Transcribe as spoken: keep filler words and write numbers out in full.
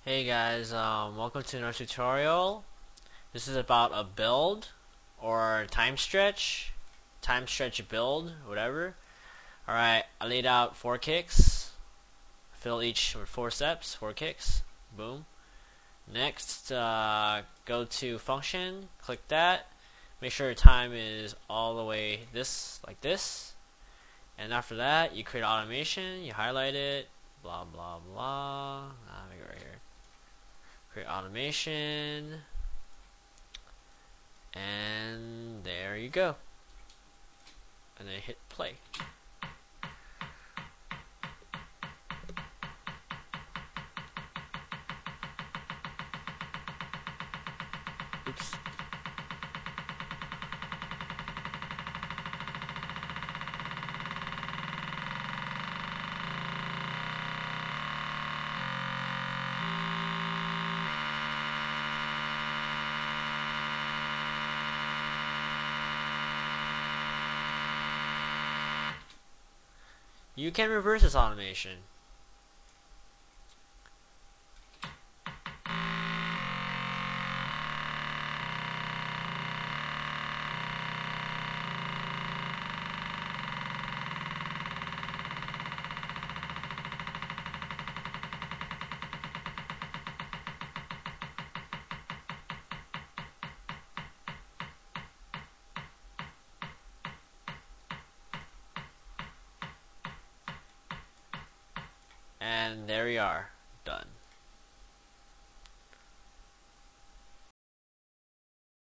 Hey guys, um, welcome to another tutorial. This is about a build or time stretch, time stretch build, whatever. Alright, I laid out four kicks. Fill each with four steps, four kicks. Boom. Next, uh, go to function, click that. Make sure your time is all the way this, like this. And after that, you create automation, you highlight it, blah blah blah. Ah, let me go right here. Create automation, and there you go. And then hit play. Oops. You can reverse this automation. And there we are, done.